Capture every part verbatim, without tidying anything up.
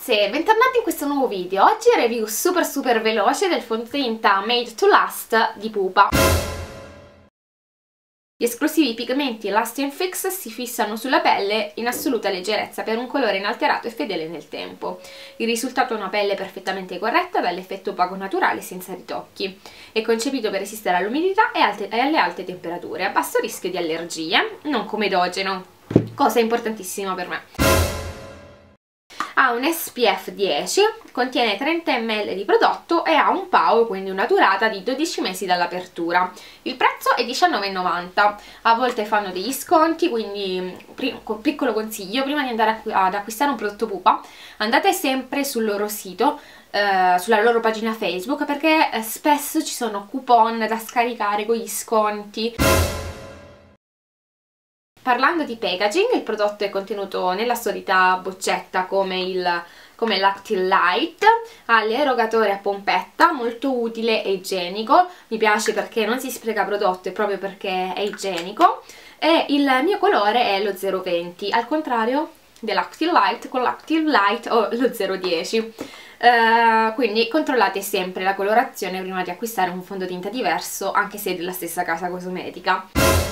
ragazze, bentornati in questo nuovo video. Oggi review super super veloce del fondotinta Made to Last di Pupa. Gli esclusivi pigmenti Last and Fix si fissano sulla pelle in assoluta leggerezza per un colore inalterato e fedele nel tempo. Il risultato è una pelle perfettamente corretta dall'effetto opaco naturale senza ritocchi. È concepito per resistere all'umidità e, e alle alte temperature, a basso rischio di allergie, non come idogeno, cosa importantissima per me. Ha un S P F dieci, contiene trenta millilitri di prodotto e ha un P A O, quindi una durata di dodici mesi dall'apertura. Il prezzo è diciannove e novanta. A volte fanno degli sconti, quindi piccolo consiglio: prima di andare ad acquistare un prodotto Pupa, andate sempre sul loro sito, eh, sulla loro pagina Facebook, perché spesso ci sono coupon da scaricare con gli sconti. Parlando di packaging, il prodotto è contenuto nella solita boccetta come il come l'Active Light, ha l'erogatore a pompetta, molto utile e igienico. Mi piace perché non si spreca prodotto e proprio perché è igienico, e il mio colore è lo zero venti, al contrario dell'Active Light. Con l'Active Light ho lo zero dieci. Uh, quindi controllate sempre la colorazione prima di acquistare un fondotinta diverso, anche se è della stessa casa cosmetica.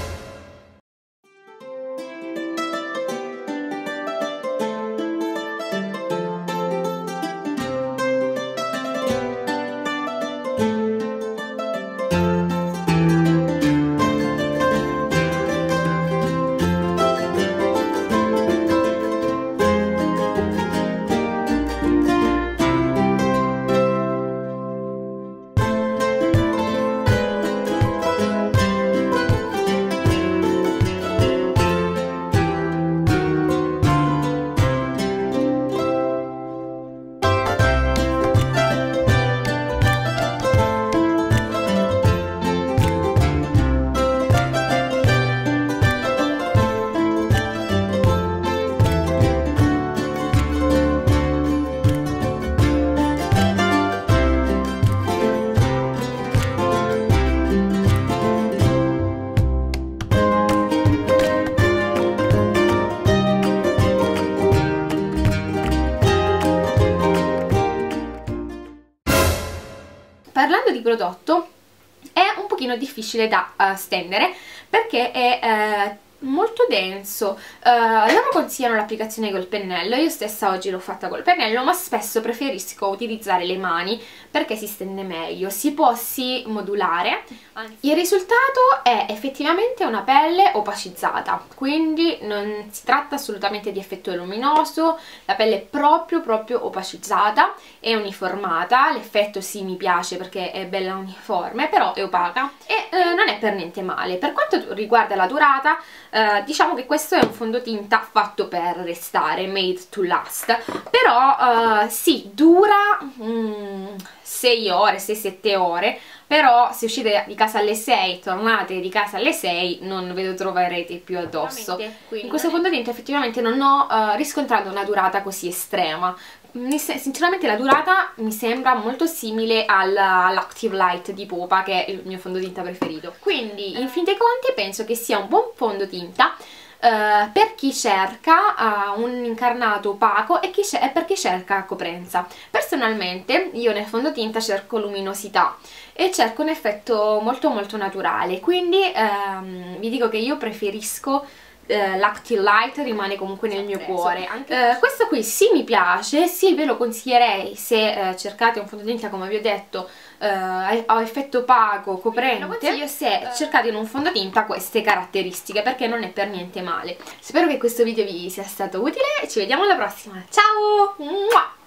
Parlando di prodotto, è un pochino difficile da uh, stendere perché è uh, molto denso. Uh, loro consigliano l'applicazione col pennello, io stessa oggi l'ho fatta col pennello, ma spesso preferisco utilizzare le mani perché si stende meglio. Si può sì modulare. Il risultato è effettivamente una pelle opacizzata, quindi non si tratta assolutamente di effetto luminoso, la pelle è proprio proprio opacizzata, è uniformata. L'effetto sì, mi piace perché è bella uniforme, però è opaca e eh, non è per niente male. Per quanto riguarda la durata, eh, diciamo che questo è un fondotinta fatto per restare, made to last, però eh, sì, dura mm, sei ore, sei sette ore, però se uscite di casa alle sei, tornate di casa alle sei, non ve lo troverete più addosso. In questo fondotinta effettivamente non ho uh, riscontrato una durata così estrema. Sinceramente la durata mi sembra molto simile all'Active Light di Pupa, che è il mio fondotinta preferito. Quindi in fin dei conti penso che sia un buon fondotinta Uh, per chi cerca uh, un incarnato opaco e, chi e per chi cerca coprenza. Personalmente io nel fondotinta cerco luminosità e cerco un effetto molto molto naturale, quindi um, vi dico che io preferisco Uh, l'Active Light, rimane comunque nel mio cuore. Anche uh, questo qui sì, mi piace, sì, ve lo consiglierei se uh, cercate un fondotinta, come vi ho detto, uh, a effetto opaco, coprente. Lo consiglio se cercate in un fondotinta queste caratteristiche, perché non è per niente male. Spero che questo video vi sia stato utile e ci vediamo alla prossima. Ciao! Mua!